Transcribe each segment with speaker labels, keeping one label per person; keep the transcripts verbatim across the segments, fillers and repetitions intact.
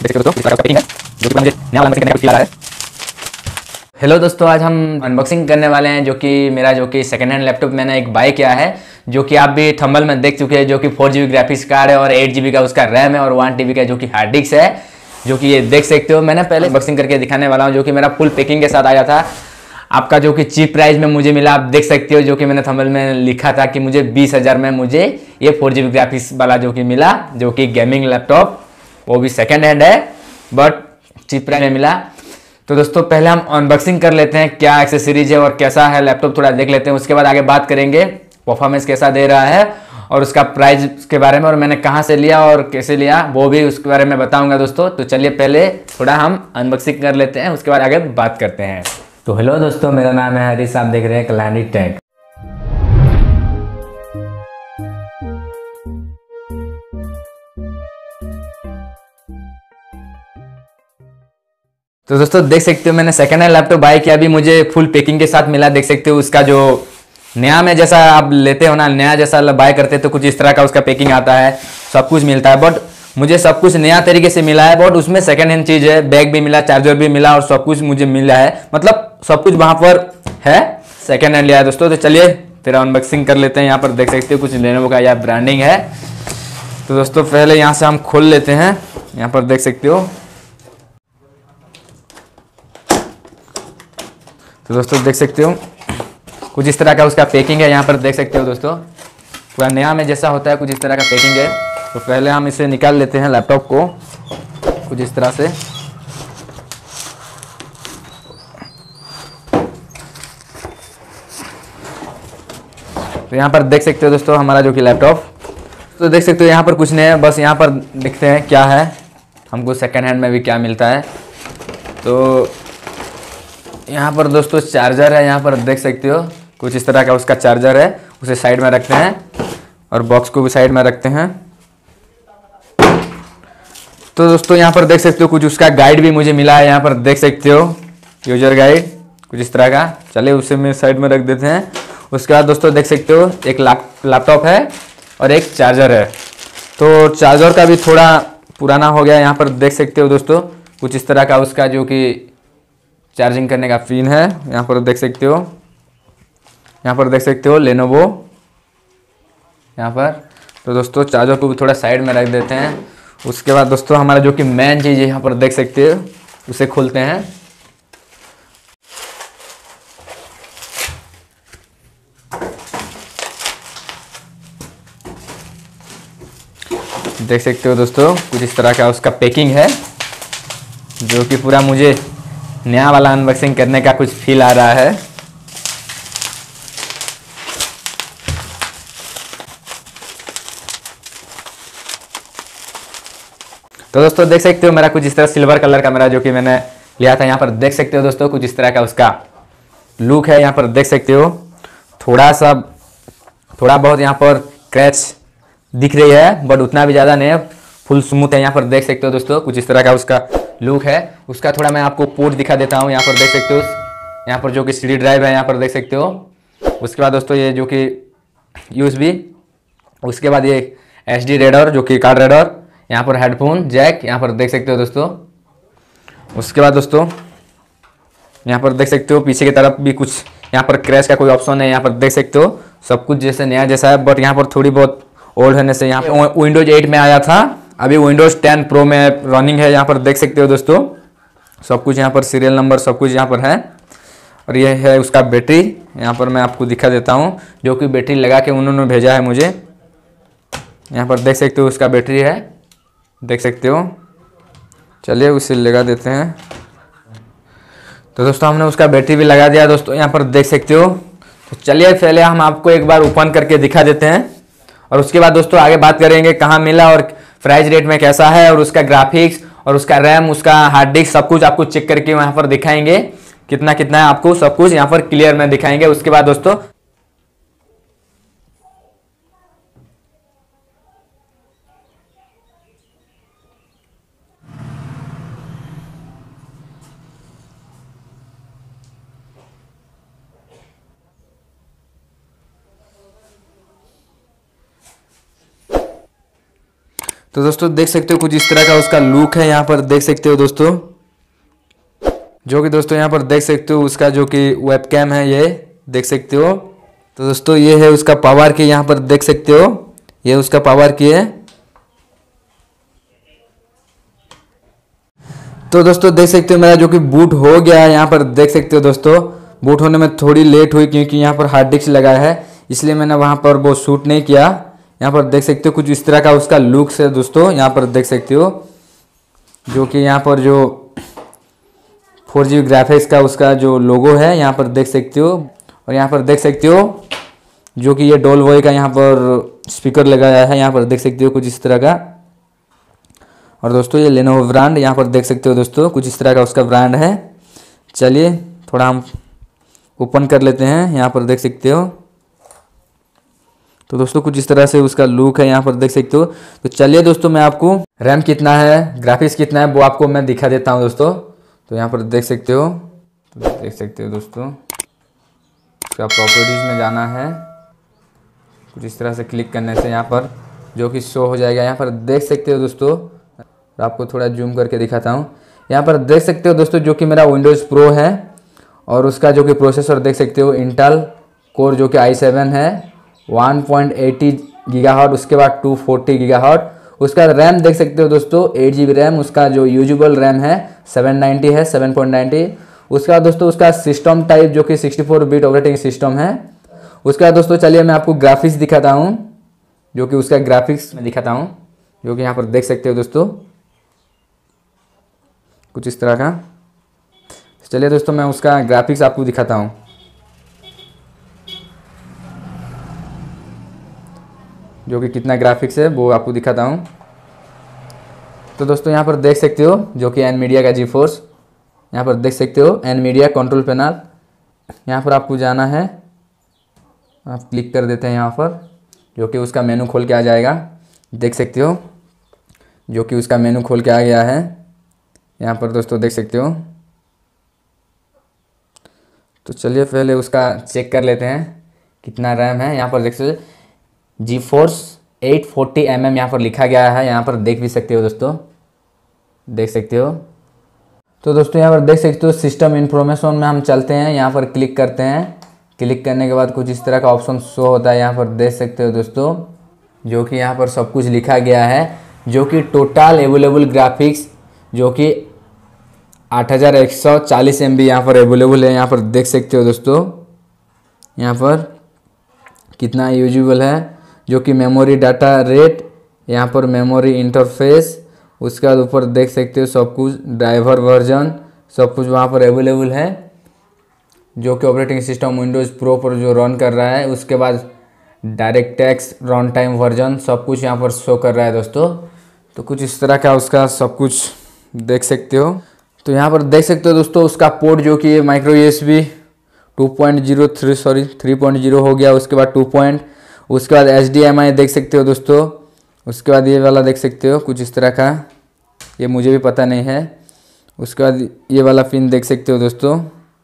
Speaker 1: देख सकते हो दोस्तों, इसका पैकिंग है जो कि मुझे नया वाला करने का फील आ रहा है। हेलो दोस्तों, आज हम अनबॉक्सिंग करने वाले हैं जो कि मेरा जो कि सेकंड हैंड लैपटॉप मैंने एक बाय किया है, जो कि आप भी थंबनेल में देख चुके हैं, जो कि four G B graphics card है और एट जी बी का उसका रैम है और वन टी बी का जो कि हार्ड डिस्क है, जो कि ये देख सकते हो। मैंने पहले अनबॉक्सिंग करके दिखाने वाला हूँ, जो कि मेरा फुल पैकिंग के साथ आया था। आपका जो कि चीप प्राइस में मुझे मिला, आप देख सकते हो, जो कि मैंने थंबनेल में लिखा था कि मुझे बीस हज़ार में मुझे ये फोर जी बी ग्राफिक्स वाला जो कि मिला, जो कि गेमिंग लैपटॉप, वो भी सेकेंड हैंड है बट चीप प्राइस में मिला। तो दोस्तों पहले हम अनबॉक्सिंग कर लेते हैं, क्या एक्सेसरीज है और कैसा है लैपटॉप, थोड़ा देख लेते हैं। उसके बाद आगे बात करेंगे परफॉर्मेंस कैसा दे रहा है और उसका प्राइस के बारे में, और मैंने कहाँ से लिया और कैसे लिया वो भी उसके बारे में बताऊंगा दोस्तों। तो चलिए पहले थोड़ा हम अनबॉक्सिंग कर लेते हैं, उसके बाद आगे बात करते हैं। तो हेलो दोस्तों, मेरा नाम है हरीश, आप देख रहे हैं कल्याणी टेक। तो दोस्तों देख सकते हो, मैंने सेकंड हैंड लैपटॉप बाय किया, अभी मुझे फुल पैकिंग के साथ मिला। देख सकते हो उसका जो नया में जैसा आप लेते हो ना, नया जैसा बाय करते हो तो कुछ इस तरह का उसका पैकिंग आता है, सब कुछ मिलता है। बट मुझे सब कुछ नया तरीके से मिला है, बट उसमें सेकंड हैंड चीज़ है, बैग भी मिला, चार्जर भी मिला और सब कुछ मुझे मिला है, मतलब सब कुछ वहाँ पर है, सेकेंड हैंड लिया है दोस्तों। तो चलिए फिर अनबॉक्सिंग कर लेते हैं। यहाँ पर देख सकते हो कुछ लेनोवो का यह ब्रांडिंग है। तो दोस्तों पहले यहाँ से हम खोल लेते हैं, यहाँ पर देख सकते हो। तो दोस्तों देख सकते हो कुछ इस तरह का उसका पैकिंग है, यहाँ पर देख सकते हो दोस्तों, पूरा नया में जैसा होता है कुछ इस तरह का पैकिंग है। तो पहले हम इसे निकाल लेते हैं लैपटॉप को कुछ इस तरह से। तो यहाँ पर देख सकते हो दोस्तों हमारा जो कि लैपटॉप, तो देख सकते हो यहाँ पर कुछ नहीं है, बस यहाँ पर दिखते हैं क्या है, हमको सेकेंड हैंड में भी क्या मिलता है। तो यहाँ पर दोस्तों चार्जर है, यहाँ पर देख सकते हो कुछ इस तरह का उसका चार्जर है, उसे साइड में रखते हैं और बॉक्स को भी साइड में रखते हैं। तो दोस्तों यहाँ पर देख सकते हो कुछ उसका गाइड भी मुझे मिला है, यहाँ पर देख सकते हो यूजर गाइड कुछ इस तरह का। चलिए उसे मैं साइड में रख देते हैं। उसके बाद दोस्तों देख सकते हो एक लैपटॉप है और एक चार्जर है। तो चार्जर का भी थोड़ा पुराना हो गया, यहाँ पर देख सकते हो दोस्तों कुछ इस तरह का उसका जो कि चार्जिंग करने का पिन है, यहाँ पर देख सकते हो, यहाँ पर देख सकते हो लेनोवो यहाँ पर। तो दोस्तों चार्जर को भी थोड़ा साइड में रख देते हैं। उसके बाद दोस्तों हमारा जो कि मेन चीज़ है, यहाँ पर देख सकते हो, उसे खोलते हैं। देख सकते हो दोस्तों कुछ इस तरह का उसका पैकिंग है, जो कि पूरा मुझे नया वाला अनबॉक्सिंग करने का कुछ फील आ रहा है। तो दोस्तों देख सकते हो मेरा कुछ इस तरह सिल्वर कलर का मेरा जो कि मैंने लिया था, यहाँ पर देख सकते हो दोस्तों कुछ इस तरह का उसका लुक है। यहाँ पर देख सकते हो थोड़ा सा थोड़ा बहुत यहाँ पर क्रैच दिख रही है, बट उतना भी ज़्यादा नहीं है, फुल स्मूथ है। यहाँ पर देख सकते हो दोस्तों कुछ इस तरह का उसका लुक है। उसका थोड़ा मैं आपको पोर्ट दिखा देता हूँ। यहाँ पर देख सकते हो, यहाँ पर जो कि सी डी ड्राइव है, यहाँ पर देख सकते हो। उसके बाद दोस्तों ये जो कि यू एस बी, उसके बाद ये एच डी रीडर जो कि कार्ड रीडर, यहाँ पर हेडफोन जैक, यहाँ पर देख सकते हो दोस्तों। उसके बाद दोस्तों यहाँ पर देख सकते हो पीछे की तरफ भी कुछ यहाँ पर क्रैश का कोई ऑप्शन है, यहाँ पर देख सकते हो सब कुछ जैसे नया जैसा है, बट यहाँ पर थोड़ी बहुत ओल्ड होने से यहाँ पे विंडोज एट में आया था, अभी विंडोज टेन प्रो में रनिंग है। यहाँ पर देख सकते हो दोस्तों सब कुछ, यहाँ पर सीरियल नंबर सब कुछ यहाँ पर है। और ये है उसका बैटरी, यहाँ पर मैं आपको दिखा देता हूँ, जो कि बैटरी लगा के उन्होंने भेजा है मुझे। यहाँ पर देख सकते हो उसका बैटरी है, देख सकते हो। चलिए उसे लगा देते हैं। तो दोस्तों हमने उसका बैटरी भी लगा दिया दोस्तों, यहाँ पर देख सकते हो। तो चलिए पहले हम आपको एक बार ओपन करके दिखा देते हैं, और उसके बाद दोस्तों आगे बात करेंगे कहाँ मिला और प्राइस रेट में कैसा है, और उसका ग्राफिक्स और उसका रैम, उसका हार्ड डिस्क सब कुछ आपको चेक करके वहाँ पर दिखाएंगे, कितना कितना है आपको सब कुछ यहाँ पर क्लियर में दिखाएंगे। उसके बाद दोस्तों तो दोस्तों देख सकते हो कुछ इस तरह का उसका लुक है, यहाँ पर देख सकते हो दोस्तों, जो कि दोस्तों यहाँ पर देख सकते हो उसका जो कि वेबकैम है, ये देख सकते हो। तो दोस्तों ये है उसका पावर की, यहाँ पर देख सकते हो ये उसका पावर की है। तो दोस्तों देख सकते हो मेरा जो कि बूट हो गया है, यहाँ पर देख सकते हो दोस्तों। बूट होने में थोड़ी लेट हुई क्योंकि यहाँ पर हार्ड डिस्क लगा है, इसलिए मैंने वहाँ पर वो शूट नहीं किया। यहाँ पर देख सकते हो कुछ इस तरह का उसका लुक्स है दोस्तों, यहाँ पर देख सकते हो, जो कि यहाँ पर जो फोर जी ग्राफिक्स का उसका जो लोगो है यहाँ पर देख सकते हो। और यहाँ पर देख सकते हो जो कि ये डोलवॉय का यहाँ पर स्पीकर लगाया है, यहाँ पर देख सकते हो कुछ इस तरह का। और दोस्तों ये लेनोवो ब्रांड, यहाँ पर देख सकते हो दोस्तों कुछ इस तरह का उसका ब्रांड है। चलिए थोड़ा हम ओपन कर लेते हैं, यहाँ पर देख सकते हो। तो दोस्तों कुछ इस तरह से उसका लुक है, यहाँ पर देख सकते हो। तो चलिए दोस्तों मैं आपको रैम कितना है, ग्राफिक्स कितना है, वो आपको मैं दिखा देता हूँ दोस्तों। तो यहाँ पर देख सकते हो, तो देख सकते हो दोस्तों, इसका प्रॉपर्टीज में जाना है, कुछ इस तरह से क्लिक करने से यहाँ पर जो कि शो हो जाएगा। यहाँ पर देख सकते हो दोस्तों, और आपको थोड़ा जूम करके दिखाता हूँ। यहाँ पर देख सकते हो दोस्तों जो कि मेरा विंडोज़ प्रो है, और उसका जो कि प्रोसेसर देख सकते हो इंटेल कोर जो कि आई सेवन है, one point eight zero gigahertz, उसके बाद टू फोर्टी गीगाहर्ट्ज़। उसका रैम देख सकते हो दोस्तों एट जी बी रैम, उसका जो यूजुअल रैम है सेवन नाइन्टी है, सेवन पॉइंट नाइन्टी। उसके बाद दोस्तों उसका सिस्टम टाइप जो कि sixty four bit operating system है। उसके बाद दोस्तों चलिए मैं आपको ग्राफिक्स दिखाता हूँ, जो कि उसका ग्राफिक्स मैं दिखाता हूँ, जो कि यहाँ पर देख सकते हो दोस्तों कुछ इस तरह का। चलिए दोस्तों मैं उसका ग्राफिक्स आपको दिखाता हूँ, जो कि कितना ग्राफिक्स है वो आपको दिखाता हूँ। तो दोस्तों यहाँ पर देख सकते हो जो कि एनमीडिया का जी फोर्स, यहाँ पर देख सकते हो एनमीडिया कंट्रोल पैनल। यहाँ पर आपको जाना है, आप क्लिक कर देते हैं यहाँ पर, जो कि उसका मेनू खोल के आ जाएगा। देख सकते हो जो कि उसका मेनू खोल के आ गया है, यहाँ पर दोस्तों देख सकते हो। तो चलिए पहले उसका चेक कर लेते हैं कितना रैम है। यहाँ पर देख सकते हो GeForce eight forty M M यहाँ पर लिखा गया है, यहाँ पर देख भी सकते हो दोस्तों, देख सकते हो। तो दोस्तों यहाँ पर देख सकते हो सिस्टम इन्फॉर्मेशन में हम चलते हैं, यहाँ पर क्लिक करते हैं। क्लिक करने के बाद कुछ इस तरह का ऑप्शन शो होता है, यहाँ पर देख सकते हो दोस्तों, जो कि यहाँ पर सब कुछ लिखा गया है, जो कि टोटल अवेलेबल ग्राफिक्स जो कि आठ हज़ार एक सौ चालीस एम बी यहाँ पर अवेलेबल है। यहाँ पर देख सकते हो दोस्तों, यहाँ पर कितना यूजुअल है, जो कि मेमोरी डाटा रेट, यहाँ पर मेमोरी इंटरफेस, उसके बाद ऊपर देख सकते हो सब कुछ, ड्राइवर वर्जन सब कुछ वहाँ पर अवेलेबल है, जो कि ऑपरेटिंग सिस्टम विंडोज़ प्रो पर जो रन कर रहा है। उसके बाद डायरेक्टएक्स रन टाइम वर्जन सब कुछ यहाँ पर शो कर रहा है दोस्तों। तो कुछ इस तरह का उसका सब कुछ देख सकते हो। तो यहाँ पर देख सकते हो दोस्तों उसका पोर्ट जो कि micro USB two point zero three sorry three point zero हो गया, उसके बाद टू पॉइंट, उसके बाद एच डी एम आई देख सकते हो दोस्तों। उसके बाद ये वाला देख सकते हो कुछ इस तरह का, ये मुझे भी पता नहीं है। उसके बाद ये वाला पिन देख सकते हो दोस्तों,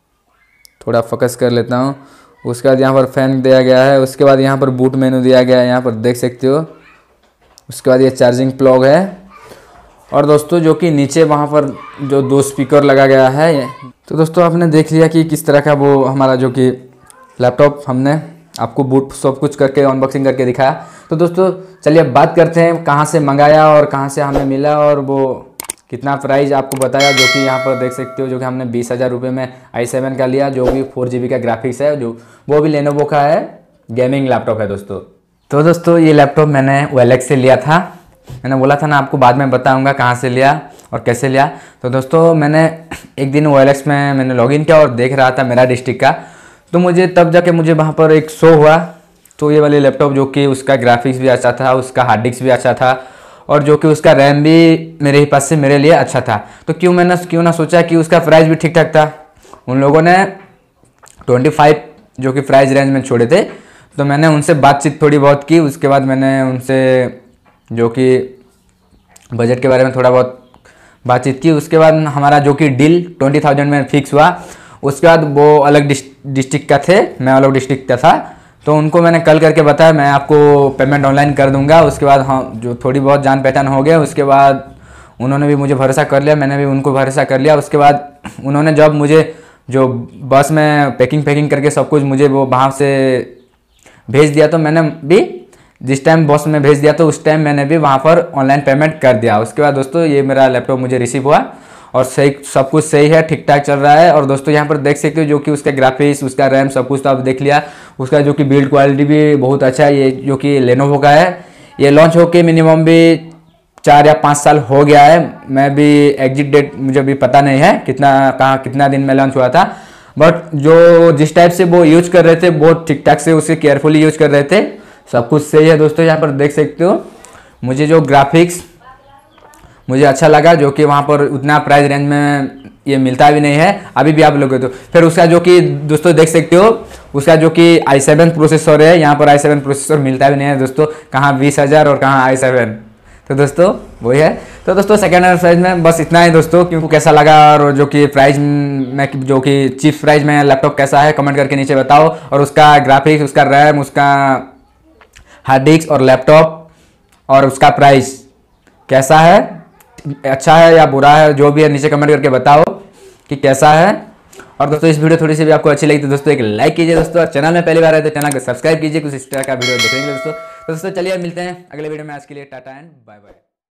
Speaker 1: थोड़ा फोकस कर लेता हूँ। उसके बाद यहाँ पर फैन दिया गया है, उसके बाद यहाँ पर बूट मेनू दिया गया है, यहाँ पर देख सकते हो। उसके बाद ये चार्जिंग प्लग है, और दोस्तों जो कि नीचे वहाँ पर जो दो स्पीकर लगा गया है। तो दोस्तों आपने देख लिया कि किस तरह का वो हमारा जो कि लैपटॉप हमने आपको बूट सब कुछ करके अनबॉक्सिंग करके दिखाया। तो दोस्तों चलिए बात करते हैं कहाँ से मंगाया और कहाँ से हमें मिला और वो कितना प्राइस आपको बताया, जो कि यहाँ पर देख सकते हो, जो कि हमने बीस हज़ार रुपये में आई सेवन का लिया, जो भी फोर जी बी का ग्राफिक्स है, जो वो भी लेनोवो का है, गेमिंग लैपटॉप है दोस्तों। तो दोस्तों ये लैपटॉप मैंने ओएलएक्स से लिया था, मैंने बोला था ना आपको बाद में बताऊंगा कहाँ से लिया और कैसे लिया। तो दोस्तों मैंने एक दिन ओएलएक्स में मैंने लॉगिन किया और देख रहा था मेरा डिस्ट्रिक्ट का, तो मुझे तब जाके मुझे वहाँ पर एक शो हुआ। तो ये वाले लैपटॉप जो कि उसका ग्राफिक्स भी अच्छा था, उसका हार्ड डिस्क भी अच्छा था, और जो कि उसका रैम भी मेरे ही पास से मेरे लिए अच्छा था। तो क्यों मैंने क्यों ना सोचा कि उसका प्राइस भी ठीक ठाक था। उन लोगों ने ट्वेंटी फाइव जो कि प्राइस रेंज में छोड़े थे, तो मैंने उनसे बातचीत थोड़ी बहुत की। उसके बाद मैंने उनसे जो कि बजट के बारे में थोड़ा बहुत बातचीत की। उसके बाद हमारा जो कि डील ट्वेंटी थाउजेंड में फिक्स हुआ। उसके बाद वो अलग डिस्ट्रिक्ट का थे, मैं अलग डिस्ट्रिक्ट का था, तो उनको मैंने कल करके बताया मैं आपको पेमेंट ऑनलाइन कर दूंगा। उसके बाद हाँ जो थोड़ी बहुत जान पहचान हो गया, उसके बाद उन्होंने भी मुझे भरोसा कर लिया, मैंने भी उनको भरोसा कर लिया। उसके बाद उन्होंने जब मुझे जो बस में पैकिंग पैकिंग करके सब कुछ मुझे वो वहाँ से भेज दिया, तो मैंने भी जिस टाइम बस में भेज दिया तो उस टाइम मैंने भी वहाँ पर ऑनलाइन पेमेंट कर दिया। उसके बाद दोस्तों ये मेरा लैपटॉप मुझे रिसीव हुआ और सही सब कुछ सही है, ठीक ठाक चल रहा है। और दोस्तों यहाँ पर देख सकते हो जो कि उसका ग्राफिक्स, उसका रैम सब कुछ तो आप देख लिया। उसका जो कि बिल्ड क्वालिटी भी बहुत अच्छा है। ये जो कि लेनोवो का है, ये लॉन्च होके मिनिमम भी चार या पाँच साल हो गया है। मैं भी एग्जिट डेट मुझे भी पता नहीं है कितना कहाँ कितना दिन में लॉन्च हुआ था, बट जो जिस टाइप से वो यूज कर रहे थे बहुत ठीक ठाक से उसे केयरफुली यूज कर रहे थे, सब कुछ सही है। दोस्तों यहाँ पर देख सकते हो मुझे जो ग्राफिक्स मुझे अच्छा लगा, जो कि वहाँ पर उतना प्राइस रेंज में ये मिलता भी नहीं है अभी भी आप लोग तो। फिर उसका जो कि दोस्तों देख सकते हो उसका जो कि आई सेवन प्रोसेसर है, यहाँ पर आई सेवन प्रोसेसर मिलता भी नहीं है दोस्तों, कहाँ बीस हज़ार और कहाँ आई सेवन। तो दोस्तों वही है। तो दोस्तों सेकेंड हैंड प्राइस में बस इतना ही दोस्तों। क्योंकि कैसा लगा और जो कि प्राइस में जो कि चीप प्राइस में लैपटॉप कैसा है कमेंट करके नीचे बताओ। और उसका ग्राफिक्स, उसका रैम, उसका हार्ड डिस्क और लैपटॉप और उसका प्राइस कैसा है, अच्छा है या बुरा है, जो भी है नीचे कमेंट करके बताओ कि कैसा है। और दोस्तों इस वीडियो थोड़ी सी भी आपको अच्छी लगी तो दोस्तों एक लाइक कीजिए दोस्तों, और चैनल में पहली बार है तो चैनल को सब्सक्राइब कीजिए कुछ इस तरह का वीडियो देखने के लिए दोस्तों। तो दोस्तों चलिए मिलते हैं अगले वीडियो में। आज के लिए टाटा एंड बाय बाय।